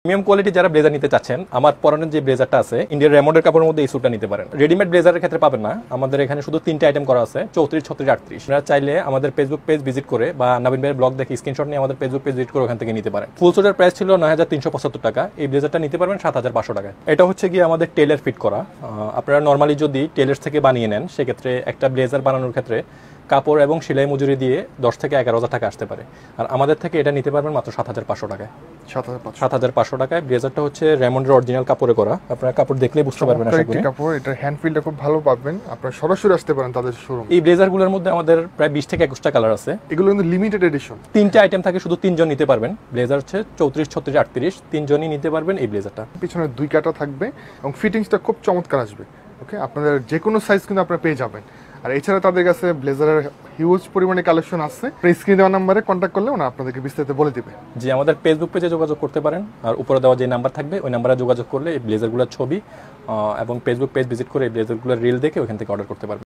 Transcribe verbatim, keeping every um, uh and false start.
Premium quality যারা blazer নিতে চাচ্ছেন, আমার পরনের যে ব্লেজারটা আছে ইন্ডিয়ার রেমন্ডের কাপড়ের মধ্যে এই স্যুটটা নিতে পারেন। রেডিমেড ব্লেজারের ক্ষেত্রে পাবেন না, আমাদের এখানে শুধু তিনটা আইটেম করা আছে, চৌত্রিশ, ছত্রিশ, আটত্রিশ। আপনারা চাইলে আমাদের ফেসবুক পেজ ভিজিট করে বা নবীন ভাইয়ের ব্লগ দেখে স্ক্রিনশট নিয়ে আমাদের ফেসবুক পেজ ভিজিট করে ওখান থেকে নিতে পারেন। ফুল স্যুটের প্রাইস ছিল নয় হাজার তিনশো পঁচাত্তর টাকা, এই ব্লেজারটা নিতে পারবেন সাত হাজার পাঁচশো টাকায়। এটা হচ্ছে গিয়ে আমাদের টেলার ফিট করা। আপনারা নর্মালি যদি টেলার থেকে বানিয়ে নেন সেক্ষেত্রে একটা ব্লেজার বানানোর ক্ষেত্রে কাপড় এবং সেলাই মজুরি দিয়ে দশ থেকে এগারো হাজার টাকা আসতে পারে, আর আমাদের থেকে এটা নিতে পারবেন মাত্র সাত হাজার পাঁচশো টাকায়। সাত হাজার পাঁচশো টাকায় ব্লেজারটা হচ্ছে রেমন্ডের অরিজিনাল কাপড়ে করা। আপনারা কাপড় দেখলেই বুঝতে পারবেন। আশা করি কাপড় এটা হ্যান্ড ফিলটা খুব ভালো পাবেন, আপনারা সরাসরি আসতে পারেন তাদের শোরুম। এই ব্লেজারগুলোর মধ্যে আমাদের প্রায় বিশ থেকে একুশটা কালার আছে। এগুলো কিন্তু লিমিটেড এডিশন, তিনটা আইটেম থাকে, শুধু তিনজন নিতে পারবেন। ব্লেজার হচ্ছে চৌত্রিশ, ছত্রিশ, আটত্রিশ, তিনজনই নিতে পারবেন এই ব্লেজারটা। পিছনে দুই কাটা থাকবে এবং ফিটিংসটা খুব চমৎকার আসবে। ওকে, আপনাদের যে কোনো সাইজ কিন্তু আপনারা পেয়ে যাবেন। আর এছাড়া তাদের কাছে ব্লেজারের হিউজ পরিমাণে কালেকশন আছে। স্ক্রিনে দেওয়া নাম্বারে কন্ট্যাক্ট করলে ওনা আপনাদেরকে বিস্তারিত বলে দিবে। যে আমাদের ফেসবুক পেজে যোগাযোগ করতে পারেন, আর উপরে দেওয়া যে নাম্বার থাকবে ওই নাম্বারে যোগাযোগ করলে এই ব্লেজারগুলোর ছবি এবং ফেসবুক পেজ ভিজিট করে এই ব্লেজারগুলোর রিল দেখে ওখান থেকে অর্ডার করতে পারবেন।